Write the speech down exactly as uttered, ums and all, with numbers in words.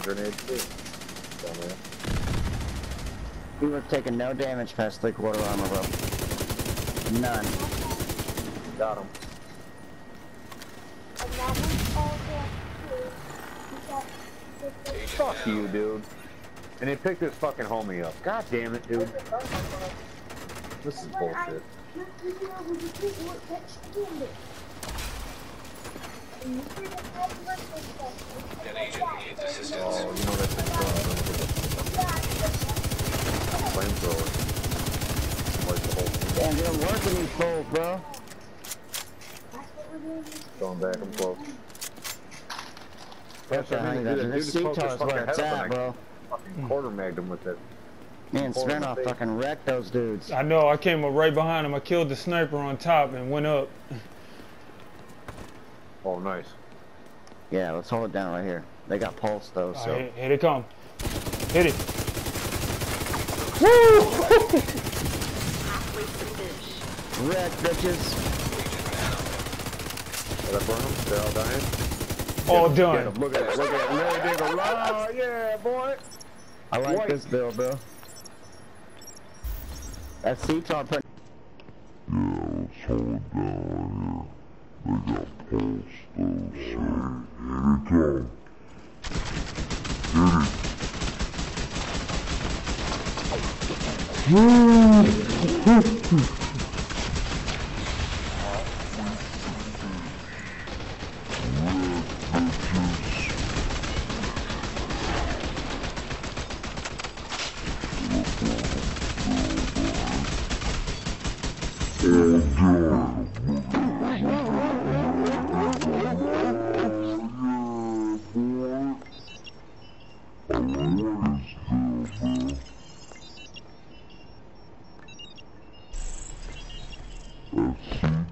grenade too. Dumbass. We were taking no damage past three quarter armor, bro. None. Got him. Fuck you, dude. And he picked his fucking homie up. God damn it, dude. This is bullshit. An agent needs assistance. Oh, you know that's flamethrower. Like the whole thing. Damn, they don't work in these fools, bro. Going back, I'm close. What the hell? This C T A R is where it's at, bro. Fucking quarter magged him with that. Me and Smirnoff fucking wrecked those dudes. I know, I came up right behind him. I killed the sniper on top and went up. Oh, nice. Yeah, let's hold it down right here. They got pulse though, so. Right, here they come. Hit it. Woo! Wreck, bitches. Did I burn them? They're all dying? All Get done. them. Look at it, look at it. There they go. Oh, yeah, boy. I like White. this build, bro. That C T A R put. Yeah, let's hold it down right here. They got pulse though, so here they come. Hit it. Let's see.